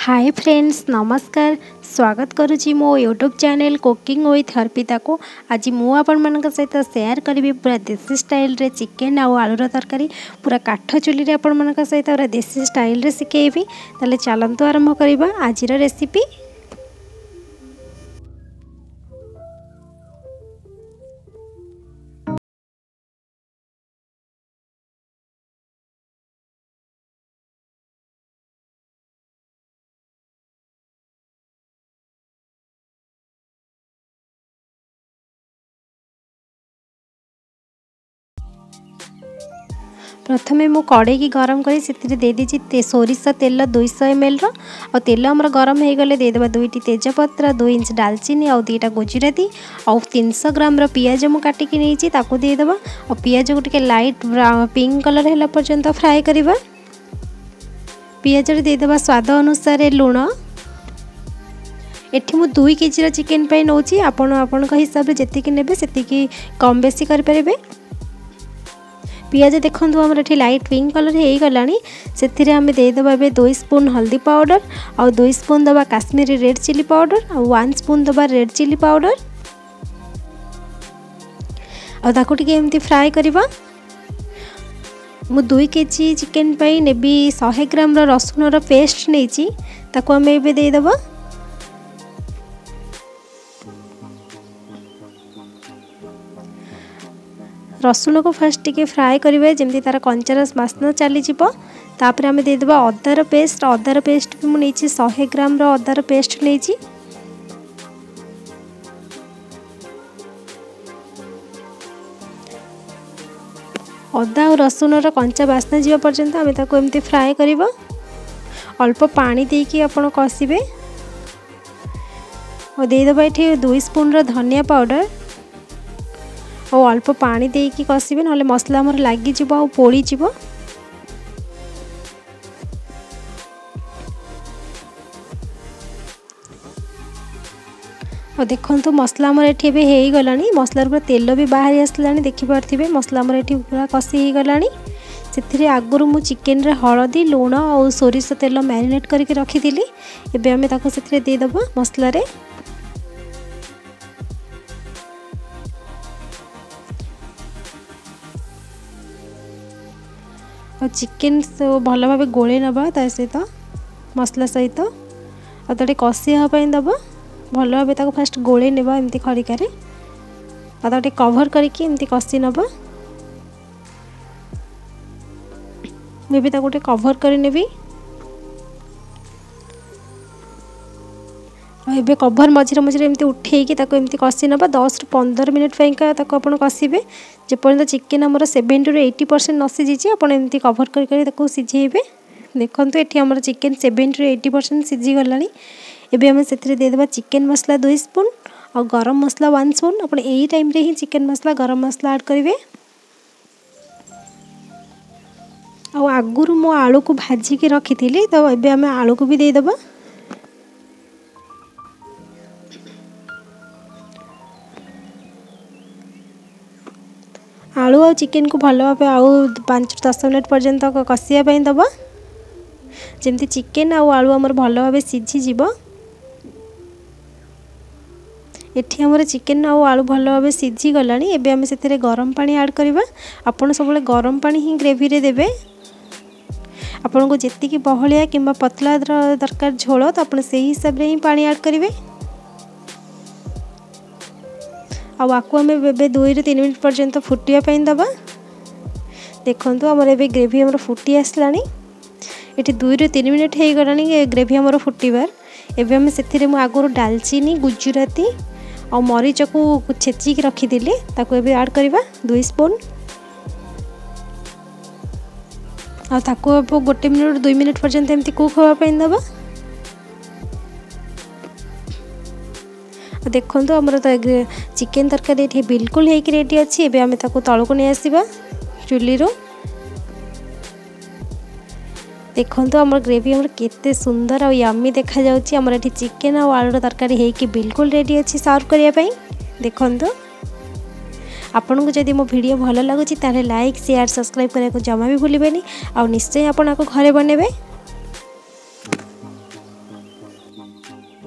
Hi friends नमस्कार स्वागत करुँची मो YouTube channel cooking with Arpita को। आज मुझे सहित शेयर करी पूरा देसी स्टाइल रे चिकेन आउ आलूर तरकारी पूरा काठ चुली आपण सहित पूरा देसी स्टाइल रे शिखेबी। ताले चलतु आरंभ करवा आज रेसिपी। प्रथमे मु कड़े की गरम करी से दे दीजिए सोरिष तेल 200 ml और तेल आमर गरम हो गले देदेबा 2टी तेजपत्र 2 इंच डालचीनी और 2टा गुजराती और 300 ग्राम पियाज मु काटिकी नहीं ताकू देदेबा और पियाज को टिके लाइट पिंक कलर है पर्यंत फ्राए करवा। पियाज देदेबा स्वाद अनुसार लुण। एठी मु 2 केजी चिकेन पे नौची आपण हिसाब से जेतिकी नेबे सेतिकी कम बेसी कर परिबे। पियाज देखो आमर ये लाइट पिंक कलर हो गलानी से आम देदेबा 2 स्पून हल्दी पाउडर और 2 स्पून दबा काश्मीरी रेड चिली पाउडर और 1 स्पून दबा रेड चिली पाउडर और ताकू टिके एमती फ्राए करवा। मु 2 केजी चिकेन पे नेबी 100 ग्राम रसुण पेस्ट नहीं ताकू आम ए देदेबा। रसुण को फर्स्ट टिके फ्राए करेंगे जमी तार कंचार बास्ना चली तापर आम देदेबा अदार पेस्ट भी मुझे 100 ग्राम अदार पेस्ट नहीं। अदा और रसुण कंचा बास्ना जीवा पर्यंत आम ताको एमती फ्राए करवा। अल्प पानी देकी आपण कषिबे और देदेबा ये 2 स्पून धनिया पाउडर और अल्प पानी देकी कषिबे ना मसला आमर लगी और पोड़ी जीव। और देखो मसला आमर ये हो गलानी मसलार पूरा तेल भी बाहरी आसलानी देखिपे मसला आमर ये पूरा कषि हो गलानी। से आगुरी मु चिकेन रे हलदी लुण और सोरिष तेल मैरिनेट करके रखी एबे आमे ताको से देदेबा मसला रे। और चिकेन भल भाव गोले नवा सहित मसला सहित और ताटे कषि हाँपाई दबा भल भाव ताको फास्ट गोले नेबा एमती खड़िकार और ताटे कभर करके एमती कषि नबा। मुझे ताको कभर कर नेबी और कभर मझे मझे एमती उठेकी एमती कषि नबा 10 ରୁ 15 मिनट ताको आपण कषिबे जेपर्यंत चिकेन आमर 70 ରୁ 80% न सीझी आप एमती कभर कर सीझेबे। देखो ये आमर चिकेन 70 ରୁ 80% सीझी गलानी। एबे आम से देदेबा चिकेन मसला 2 स्पून और गरम मसला 1 स्पून। आप यही टाइम रे ही चिकेन मसला गरम मसला ऐड करेंगे। और आगुरी मो आलू को भाजिकी रखी थी तो ये आम आलू को भी देदेबा। आलू और चिकेन को भल भाव आउ 5-10 मिनट पर्यंत कषियापाई दबा जमती चिकेन आउ आलू आमर भल भाव सीझीज। एठी आमर चिकेन आउ आलू भल भाव सीझी गलानी। एबे आम से गरम पानी ऐड करवा। आपन सब गरम पानी ही ग्रेवी रे देबे। आपन को जेतिकी बहलिया किंबा पतला दरकार झोल तो आप से हिसाब से ही पानी ऐड करेंगे। आपको आम 2 ରୁ 3 मिनट पर्यंत फुटापी दबा। देखो आमर ए ग्रेवी आमर फुटी आसलानी। ये 2 ରୁ 3 मिनट हो गलानी ग्रेवी आमर फुटबार। एवं आम से आगुरी डालचीनी गुजराती और मरीच को छेचिकी रखी थी ताको एबे ऐड करवा 2 स्पून और ताको 1 मिनट 2 मिनट पर्यंत एमती कुक होगापी दबा। देखो आमर तो चिकेन तरकारी ये बिल्कुल होकर रेडी अच्छी। एबे आम ताको तलू को नहीं आसवा चुली रो। देखो आमर ग्रेवी आमर केते सुंदर और यम्मी देखा जाउची। आमर ये चिकेन और आलूर तरकारी होकर बिल्कुल रेडी अच्छी सर्व करने। देखो आपन को जदि मो वीडियो भल लगुच ताले लाइक शेयर सब्सक्राइब करने को जमा भी भूलें और निश्चय आपन घरे बनेबे।